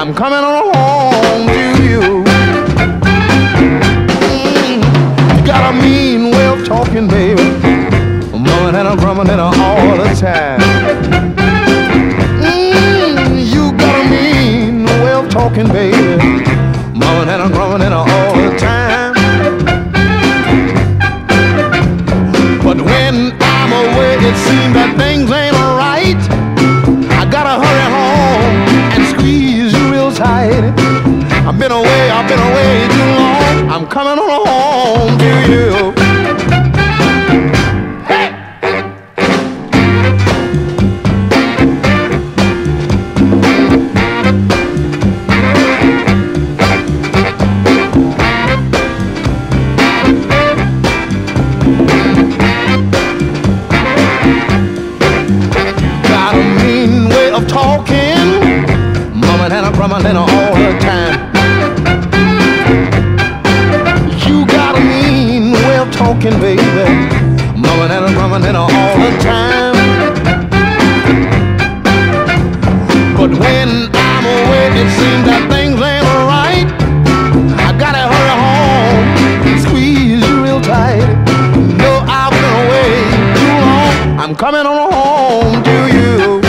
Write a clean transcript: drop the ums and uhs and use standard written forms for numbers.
I'm coming on home to you. You got a mean way of talking, baby. Mumbling and a grumbling all the time. You got a mean way of talking, baby. Mumbling and a grumbling all the time. But when I'm away, it seems that things ain't right. I gotta hurry home and squeeze you real tight. I've been away too long. I'm coming on home to you. Hey! Got a mean way of talking, mumbling and a grumbling all the time. You got a mean way of talking, baby, mumbling and a grumbling all the time. But when I'm away, it seems that things ain't right. I gotta hurry home and squeeze you real tight. No, I've been away too long. I'm coming on home to you.